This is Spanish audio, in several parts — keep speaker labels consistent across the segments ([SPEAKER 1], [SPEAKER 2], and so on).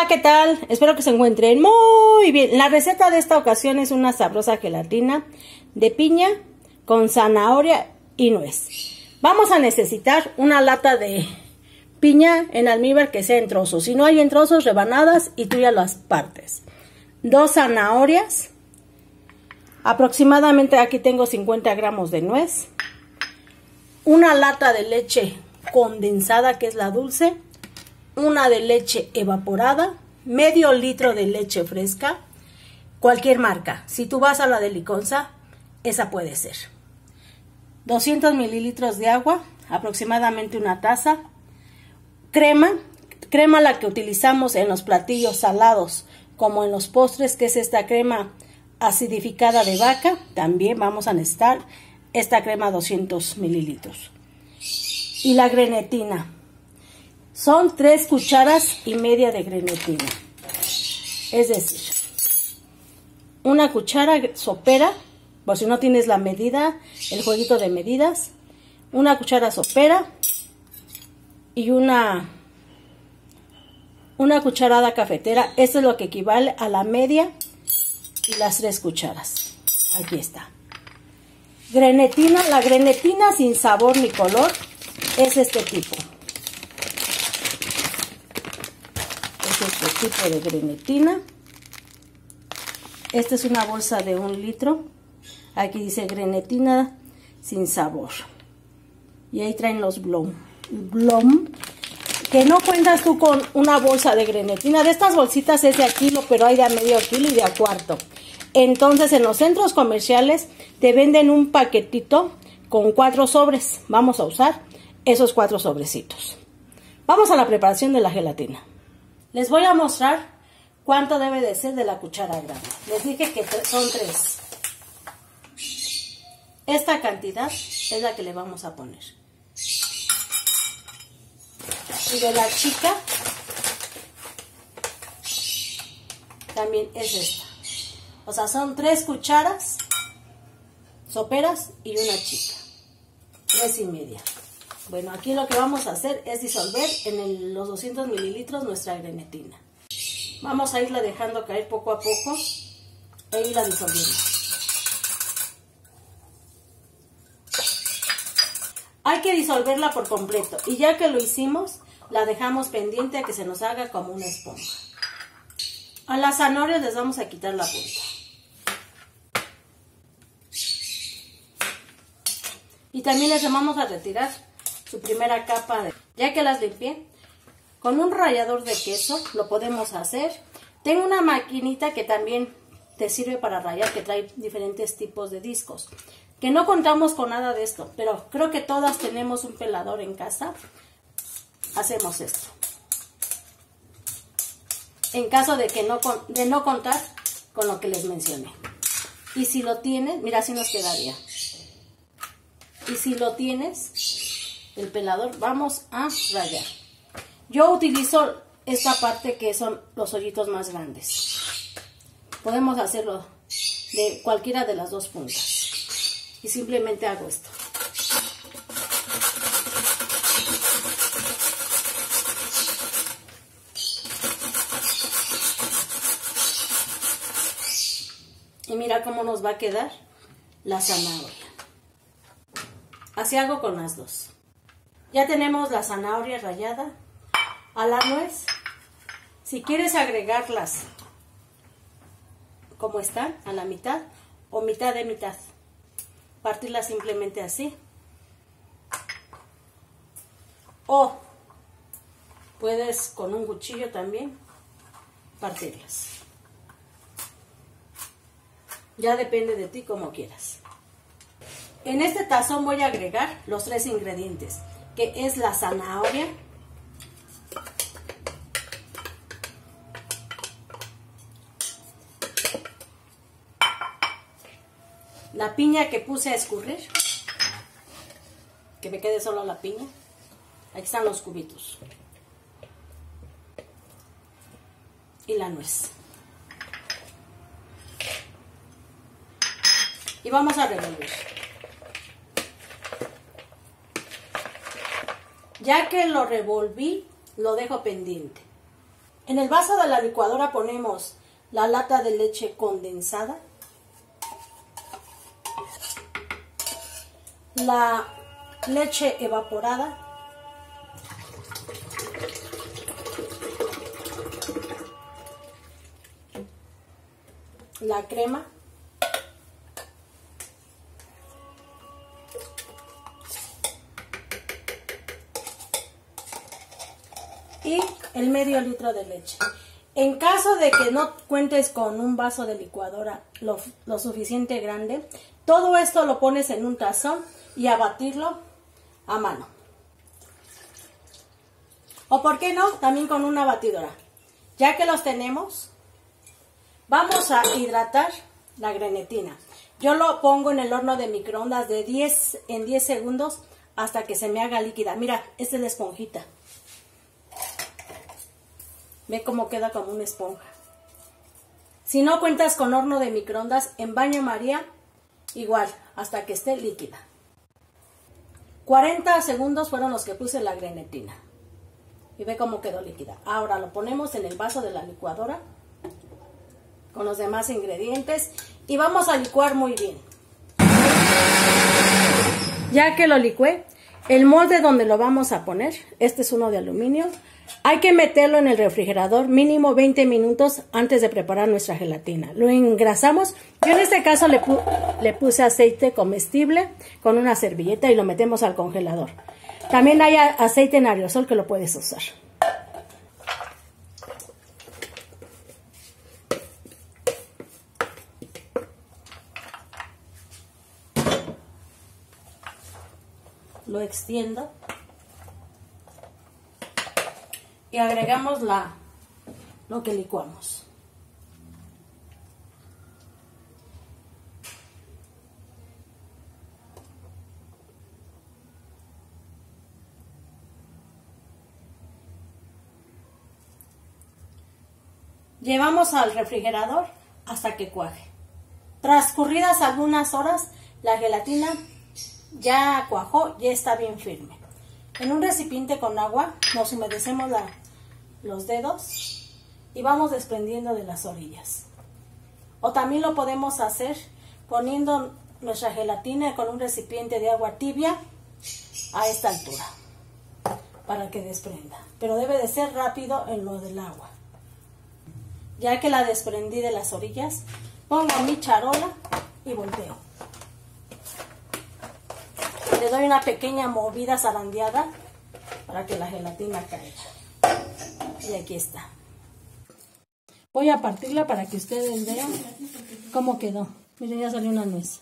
[SPEAKER 1] ¿qué tal? Espero que se encuentren muy bien. La receta de esta ocasión es una sabrosa gelatina de piña con zanahoria y nuez. Vamos a necesitar una lata de piña en almíbar que sea en trozos. Si no hay en trozos, rebanadas y tú ya las partes. 2 zanahorias. Aproximadamente aquí tengo 50 gramos de nuez. Una lata de leche condensada, que es la dulce. Una de leche evaporada, medio litro de leche fresca, cualquier marca. Si tú vas a la de Liconza, esa puede ser. 200 mililitros de agua, aproximadamente una taza. Crema la que utilizamos en los platillos salados, como en los postres, que es esta crema acidificada de vaca. También vamos a necesitar esta crema 200 mililitros. Y la grenetina. Son 3 cucharas y media de grenetina. Es decir, una cuchara sopera, por si no tienes la medida, el jueguito de medidas. Una cuchara sopera y una cucharada cafetera. Esto es lo que equivale a la media y las 3 cucharas. Aquí está. Grenetina, la grenetina sin sabor ni color es este tipo. Este tipo de grenetina. Esta es una bolsa de 1 litro. Aquí dice grenetina sin sabor. Y ahí traen los Blom. Que no cuentas tú con una bolsa de grenetina. De estas bolsitas es de a kilo, pero hay de a medio kilo y de a cuarto. Entonces en los centros comerciales te venden un paquetito con 4 sobres. Vamos a usar esos 4 sobrecitos. Vamos a la preparación de la gelatina. Les voy a mostrar cuánto debe de ser de la cuchara grande. Les dije que son 3. Esta cantidad es la que le vamos a poner. Y de la chica también es esta. O sea, son 3 cucharas soperas y una chica. 3 y media. Bueno, aquí lo que vamos a hacer es disolver en los 200 mililitros nuestra grenetina. Vamos a irla dejando caer poco a poco e irla disolviendo. Hay que disolverla por completo y ya que lo hicimos, la dejamos pendiente a que se nos haga como una esponja. A las zanahorias les vamos a quitar la punta. Y también les vamos a retirar su primera capa. Ya que las limpié, con un rallador de queso lo podemos hacer. Tengo una maquinita que también te sirve para rallar, que trae diferentes tipos de discos. Que no contamos con nada de esto, pero creo que todas tenemos un pelador en casa. Hacemos esto. En caso de no contar con lo que les mencioné. Y si lo tienes, mira, así nos quedaría. Y si lo tienes, el pelador, vamos a rallar. Yo utilizo esta parte que son los hoyitos más grandes. Podemos hacerlo de cualquiera de las 2 puntas. Y simplemente hago esto. Y mira cómo nos va a quedar la zanahoria. Así hago con las 2. Ya tenemos la zanahoria rallada. A la nuez, si quieres agregarlas como están, a la mitad o mitad de mitad, partirlas simplemente así. O puedes con un cuchillo también partirlas. Ya depende de ti como quieras. En este tazón voy a agregar los 3 ingredientes, que es la zanahoria, la piña que puse a escurrir, que me quede solo la piña. Aquí están los cubitos. Y la nuez. Y vamos a revolver. Ya que lo revolví, lo dejo pendiente. En el vaso de la licuadora ponemos la lata de leche condensada, la leche evaporada, la crema, y el medio litro de leche. En caso de que no cuentes con un vaso de licuadora lo suficiente grande, todo esto lo pones en un tazón y a batirlo a mano. O por qué no, también con una batidora. Ya que los tenemos, vamos a hidratar la grenetina. Yo lo pongo en el horno de microondas de 10 segundos hasta que se me haga líquida. Mira, esta es la esponjita. Ve cómo queda como una esponja. Si no cuentas con horno de microondas, en baño María, igual, hasta que esté líquida. 40 segundos fueron los que puse la grenetina. Y ve cómo quedó líquida. Ahora lo ponemos en el vaso de la licuadora con los demás ingredientes y vamos a licuar muy bien. Ya que lo licué, el molde donde lo vamos a poner, este es uno de aluminio, hay que meterlo en el refrigerador mínimo 20 minutos antes de preparar nuestra gelatina. Lo engrasamos, yo en este caso le puse aceite comestible con una servilleta y lo metemos al congelador. También hay aceite en aerosol que lo puedes usar. Lo extiendo y agregamos lo que licuamos. Llevamos al refrigerador hasta que cuaje. Transcurridas algunas horas, la gelatina ya cuajó, ya está bien firme. En un recipiente con agua nos humedecemos los dedos y vamos desprendiendo de las orillas. O también lo podemos hacer poniendo nuestra gelatina con un recipiente de agua tibia a esta altura para que desprenda. Pero debe de ser rápido en lo del agua. Ya que la desprendí de las orillas, pongo mi charola y volteo. Le doy una pequeña movida zarandeada para que la gelatina caiga. Y aquí está. Voy a partirla para que ustedes vean cómo quedó. Miren, ya salió una nuez.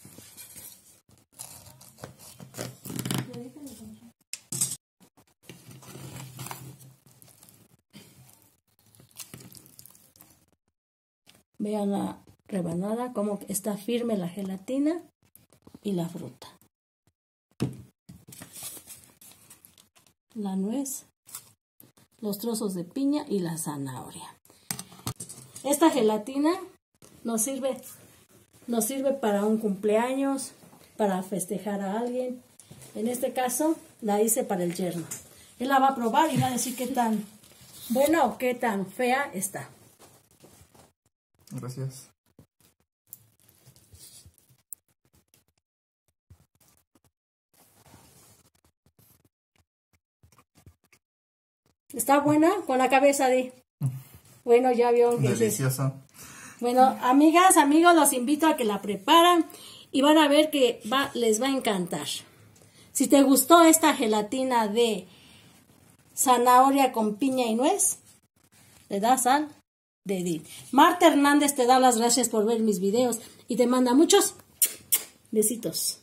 [SPEAKER 1] Vean la rebanada, cómo está firme la gelatina y la fruta. La nuez, los trozos de piña y la zanahoria. Esta gelatina nos sirve para un cumpleaños, para festejar a alguien. En este caso la hice para el yerno. Él la va a probar y va a decir qué tan buena o qué tan fea está.
[SPEAKER 2] Gracias.
[SPEAKER 1] ¿Está buena? Con la cabeza de... Bueno, ya vio.
[SPEAKER 2] Deliciosa.
[SPEAKER 1] Bueno, amigas, amigos, los invito a que la preparen y van a ver que les va a encantar. Si te gustó esta gelatina de zanahoria con piña y nuez, le das al dedito. Marta Hernández te da las gracias por ver mis videos y te manda muchos besitos.